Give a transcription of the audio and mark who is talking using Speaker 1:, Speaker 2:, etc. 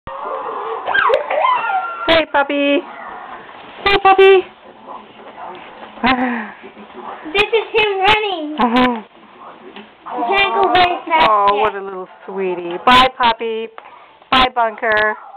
Speaker 1: Hey, puppy. Hey, puppy.
Speaker 2: This is him running. He can't go very fast.
Speaker 1: Oh, what a little sweetie. Bye, puppy. Bye, Bunker.